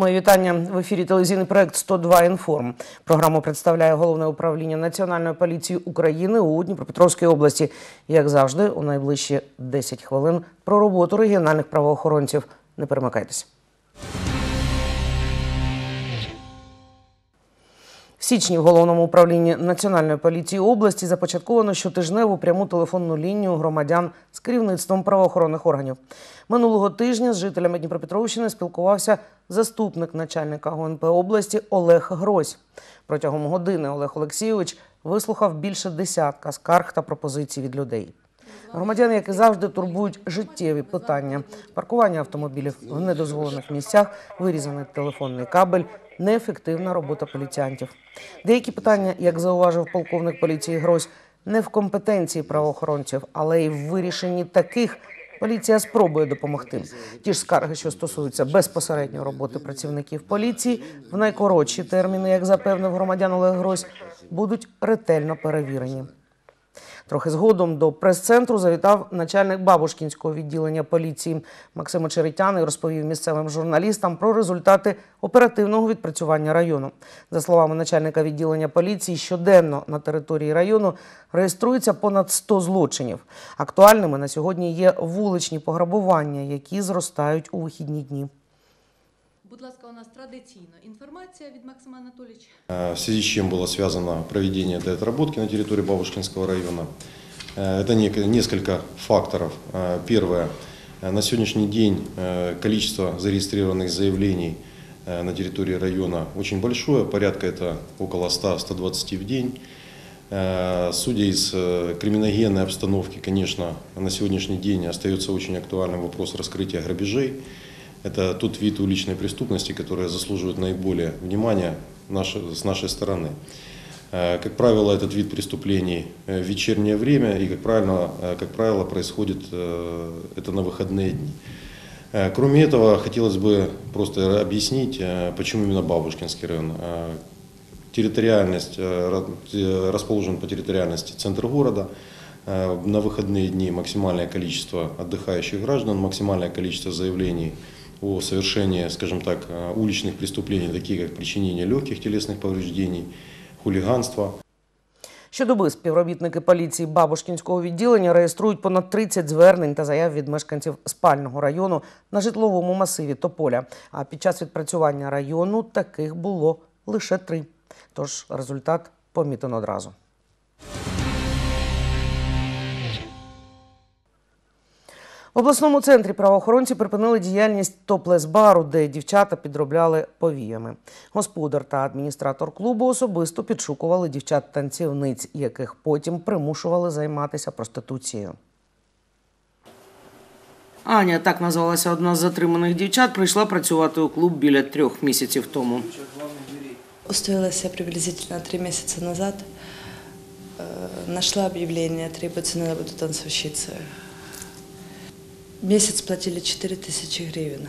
Мої вітання. В ефірі телевізійний проект «102 Інформ». Програму представляє Головне управління Національної поліції України у Дніпропетровській області. Як завжди, у найближчі 10 хвилин про роботу регіональних правоохоронців. Не перемикайтеся. В січні в Головному управлінні Національної поліції області започатковано щотижневу пряму телефонну лінію громадян з керівництвом правоохоронних органів. Минулого тижня з жителями Дніпропетровщини спілкувався заступник начальника ГУНП області Олег Грось. Протягом години Олег Олексійович вислухав більше десятка скарг та пропозицій від людей. Громадяни, як і завжди, турбують життєві питання – паркування автомобілів в недозволених місцях, вирізаний телефонний кабель, неефективна робота поліціянтів. Деякі питання, як зауважив полковник поліції Грось, не в компетенції правоохоронців, але й в вирішенні таких поліція спробує допомогти. Ті ж скарги, що стосуються безпосередньо роботи працівників поліції, в найкоротші терміни, як запевнив громадян Олег Грось, будуть ретельно перевірені. Трохи згодом до прес-центру завітав начальник Бабушкінського відділення поліції Максим Очеретян і розповів місцевим журналістам про результати оперативного відпрацювання району. За словами начальника відділення поліції, щоденно на території району реєструється понад 100 злочинів. Актуальними на сьогодні є вуличні пограбування, які зростають у вихідні дні. Будь ласка, у нас традиційно інформація від Максима Анатолійовича. В связи с чем было связано проведение этой отработки на территории Бабушкинского района. Это несколько факторов. Первое. На сегодняшний день количество зарегистрированных заявлений на территории района очень большое. Порядка это около 100-120 в день. Судя из криминогенной обстановки, конечно, на сегодняшний день остается очень актуальным вопрос раскрытия грабежей. Это тот вид уличной преступности, который заслуживает наиболее внимания с нашей стороны. Как правило, этот вид преступлений в вечернее время и, как правило, происходит это на выходные дни. Кроме этого, хотелось бы просто объяснить, почему именно Бабушкинский район. Территориальность, расположен по территориальности центр города. На выходные дни максимальное количество отдыхающих граждан, максимальное количество заявлений о совершении, скажем так, уличных преступлений, таких как причинение легких телесных повреждений, хулиганство. Щодоби співробітники поліції Бабушкінського відділення реєструють понад 30 звернень та заяв від мешканців спального району на житловому масиві Тополя. А під час відпрацювання району таких було лише 3. Тож результат помітен одразу. В обласному центрі правоохоронці припинили діяльність топлес-бару, де дівчата підробляли повіями. Господар та адміністратор клубу особисто підшукували дівчат-танцівниць, яких потім примушували займатися проституцією. Аня, так назвалася одна з затриманих дівчат, прийшла працювати у клуб біля 3 місяців тому. Устроилась я приблизительно 3 месяца назад. Нашла объявление, требуется на работу танцовщицы. Месяц платили 4000 гривен.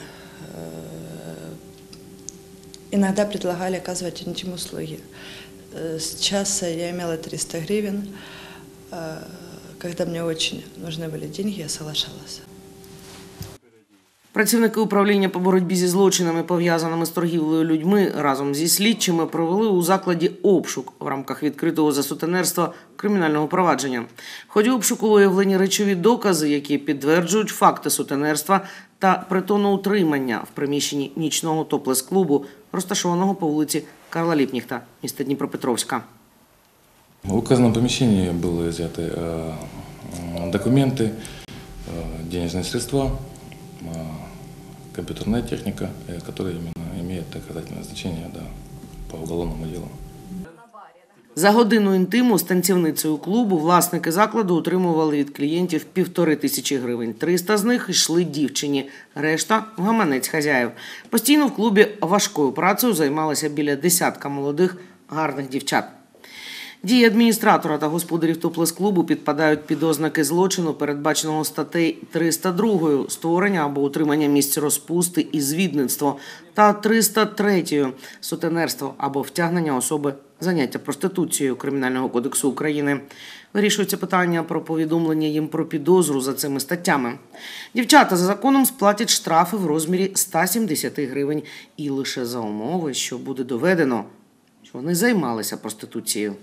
Иногда предлагали оказывать интим-услуги. С часа я имела 300 гривен. Когда мне очень нужны были деньги, я соглашалась. Працівники управління по боротьбі зі злочинами, пов'язаними з торгівлею людьми, разом зі слідчими провели у закладі обшук в рамках відкритого за сутенерства кримінального провадження. В ході обшуку виявлені речові докази, які підтверджують факти сутенерства та притонноутримання в приміщенні нічного топлес-клубу, розташованого по вулиці Карла Ліпніхта, міста Дніпропетровська. В указанном помещении были изъяты документы, денежные средства, компьютерная техника, которая именно имеет доказательное значение по уголовному делу. За годину інтиму з танцівницею клубу власники закладу отримували від клієнтів 1500 гривень. 300 з них йшли дівчині, решта – в гаманець хазяїв. Постійно в клубі важкою працею займалися біля десятка молодих, гарних дівчат. Дії адміністратора та господарів топлес-клубу підпадають під ознаки злочину, передбаченого статтею 302 «Створення або утримання місць розпусти і звідництво» та 303 «Сутенерство або втягнення особи заняття проституцією Кримінального кодексу України. Вирішується питання про повідомлення їм про підозру за цими статтями. Дівчата за законом сплатять штрафи в розмірі 170 гривень і лише за умови, що буде доведено, що вони займалися проституцією.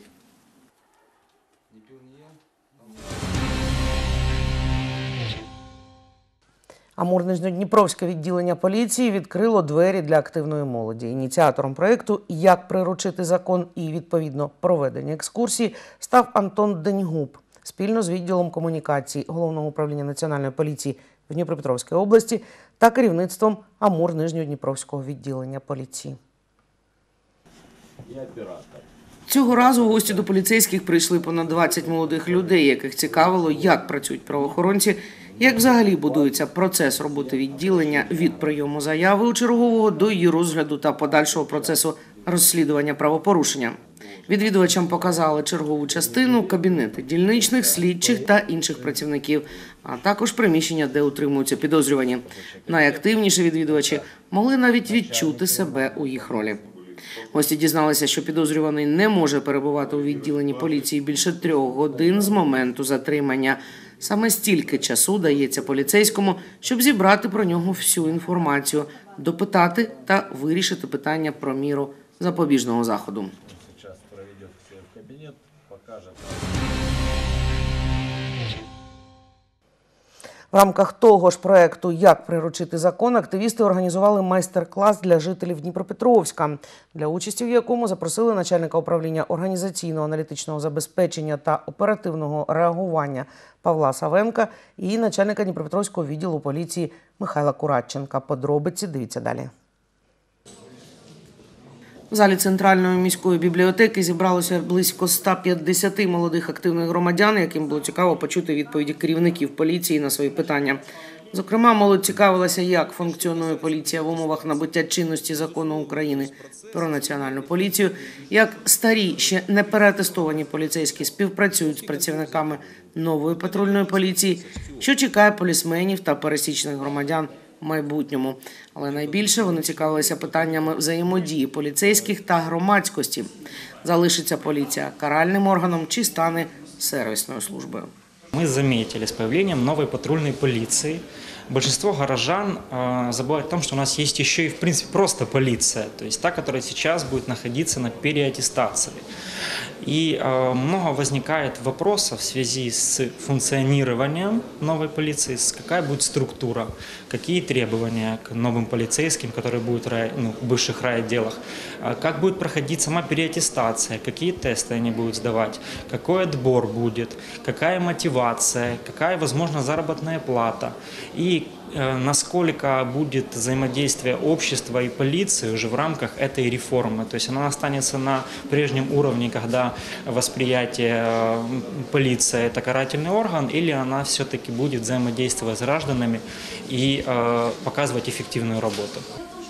Амур-Нижньодніпровське відділення поліції відкрило двері для активної молоді. Ініціатором проєкту «Як приручити закон» і, відповідно, проведення екскурсії став Антон Деньгуб спільно з відділом комунікації Головного управління Національної поліції в Дніпропетровській області та керівництвом Амур-Нижньодніпровського відділення поліції. Цього разу у гості до поліцейських прийшли понад 20 молодих людей, яких цікавило, як працюють правоохоронці, як взагалі будується процес роботи відділення від прийому заяви у чергового до її розгляду та подальшого процесу розслідування правопорушення. Відвідувачам показали чергову частину, кабінети дільничних, слідчих та інших працівників, а також приміщення, де утримуються підозрювані. Найактивніші відвідувачі могли навіть відчути себе у їх ролі. Гості дізналися, що підозрюваний не може перебувати у відділенні поліції більше 3 годин з моменту затримання. Саме стільки часу дається поліцейському, щоб зібрати про нього всю інформацію, допитати та вирішити питання про міру запобіжного заходу. В рамках того ж проєкту «Як приручити закон» активісти організували майстер-клас для жителів Дніпропетровська, для участі в якому запросили начальника управління організаційно-аналітичного забезпечення та оперативного реагування Павла Савенка і начальника Дніпропетровського відділу поліції Михайла Куратченка. Подробиці дивіться далі. В залі Центральної міської бібліотеки зібралося близько 150 молодих активних громадян, яким було цікаво почути відповіді керівників поліції на свої питання. Зокрема, молодь цікавилася, як функціонує поліція в умовах набуття чинності закону України про національну поліцію, як старі, ще не переатестовані поліцейські співпрацюють з працівниками нової патрульної поліції, що чекає полісменів та пересічних громадян в майбутньому. Але найбільше вони цікавилися питаннями взаємодії поліцейських та громадськості. Залишиться поліція каральним органом чи стане сервісною службою. Мы заметили с появлением новой патрульной полиции. Большинство горожан забывают о том, что у нас есть еще и, в принципе, просто полиция, то есть та, которая сейчас будет находиться на переаттестации. И много возникает вопросов в связи с функционированием новой полиции, какая будет структура, какие требования к новым полицейским, которые будут в бывших райотделах, как будет проходить сама переаттестация, какие тесты они будут сдавать, какой отбор будет, какая мотивация, какая, возможно, заработная плата и насколько будет взаимодействие общества и полиции уже в рамках этой реформы. То есть она останется на прежнем уровне, когда восприятие полиция – это карательный орган, или она все-таки будет взаимодействовать с гражданами и показывать эффективную работу.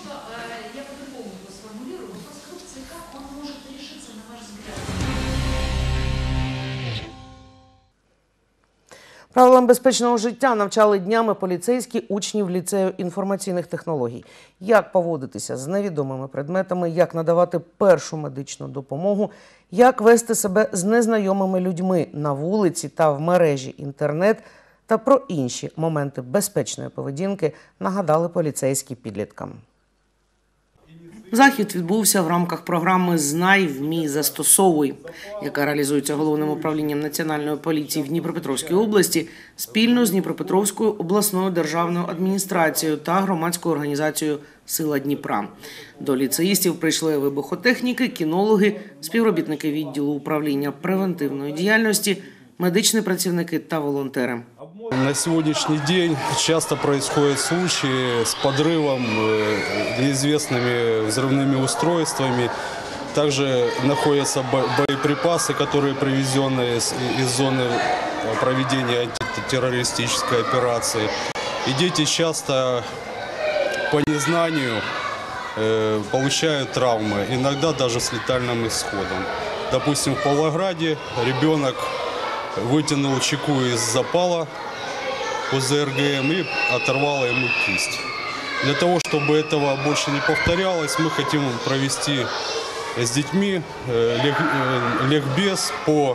Правилам безпечного життя навчали днями поліцейські учнів ліцею інформаційних технологій. Як поводитися з невідомими предметами, як надавати першу медичну допомогу, як вести себе з незнайомими людьми на вулиці та в мережі інтернет та про інші моменти безпечної поведінки нагадали поліцейські підліткам. Захід відбувся в рамках програми «Знай, вмій, застосовуй», яка реалізується Головним управлінням Національної поліції в Дніпропетровській області спільно з Дніпропетровською обласною державною адміністрацією та громадською організацією «Сила Дніпра». До ліцеїстів прийшли вибухотехніки, кінологи, співробітники відділу управління превентивної діяльності, медичні працівники та волонтери. На сегодняшний день часто происходят случаи с подрывом, неизвестными взрывными устройствами. Также находятся боеприпасы, которые привезены из зоны проведения антитеррористической операции. И дети часто по незнанию получают травмы, иногда даже с летальным исходом. Допустим, в Павлограде ребенок вытянул чеку из запала возле РГМ и оторвало ему кисть. Для того, чтобы этого больше не повторялось, мы хотим провести с детьми ликбез по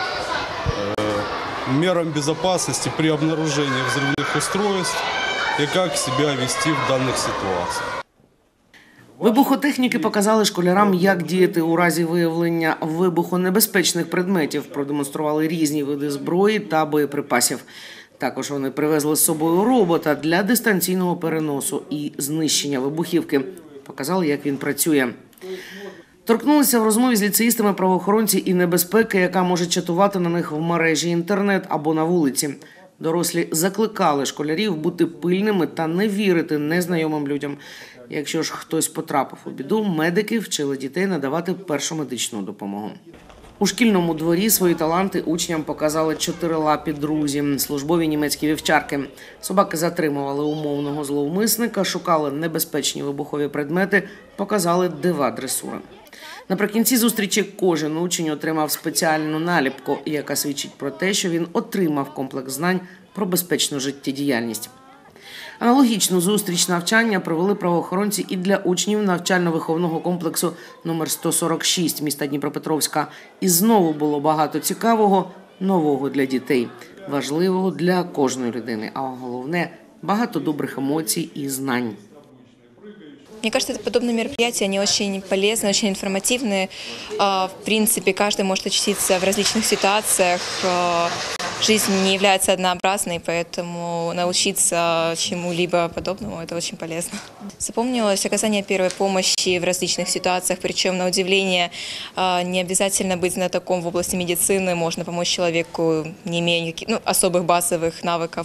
мерам безопасности при обнаружении взрывных устройств и как себя вести в данных ситуациях. Вибухотехніки показали школярам, як діяти у разі виявлення вибухонебезпечних предметів, продемонстрували різні види зброї та боєприпасів. Також вони привезли з собою робота для дистанційного переносу і знищення вибухівки. Показали, як він працює. Торкнулися в розмові з ліцеїстами правоохоронці і небезпеки, яка може чатувати на них в мережі інтернет або на вулиці. Дорослі закликали школярів бути пильними та не вірити незнайомим людям. Якщо ж хтось потрапив у біду, медики вчили дітей надавати першу медичну допомогу. У шкільному дворі свої таланти учням показали чотирилапі друзі – службові німецькі вівчарки. Собаки затримували умовного зловмисника, шукали небезпечні вибухові предмети, показали дива дресури. Наприкінці зустрічі кожен учень отримав спеціальну наліпку, яка свідчить про те, що він отримав комплекс знань про безпечну життєдіяльність. Аналогічну зустріч навчання провели правоохоронці і для учнів навчально-виховного комплексу номер 146 міста Дніпропетровська. І знову було багато цікавого, нового для дітей, важливого для кожної людини, а головне – багато добрих емоцій і знань. Мне кажется, подобные мероприятия, они очень полезны, очень информативны. В принципе, каждый может очутиться в различных ситуациях. Жизнь не является однообразной, поэтому научиться чему-либо подобному – это очень полезно. Запомнилось оказание первой помощи в различных ситуациях, причем, на удивление, не обязательно быть знатоком в области медицины, можно помочь человеку, не имея никаких, особых базовых навыков.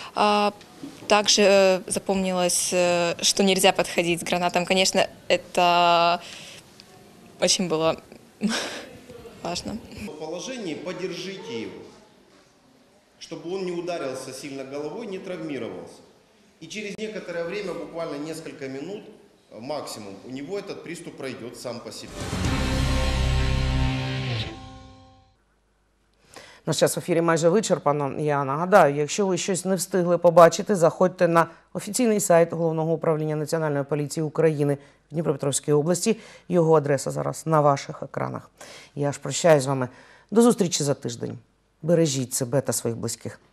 Также запомнилось, что нельзя подходить к гранатам. Конечно, это очень было важно. В положении подержите его, чтобы он не ударился сильно головой, не травмировался. И через некоторое время, буквально несколько минут максимум, у него этот приступ пройдет сам по себе. Наш час в ефірі майже вичерпано. Я нагадаю, якщо ви щось не встигли побачити, заходьте на офіційний сайт Головного управління Національної поліції України в Дніпропетровській області. Його адреса зараз на ваших екранах. Я ж прощаюсь з вами. До зустрічі за тиждень. Бережіть себе та своїх близьких.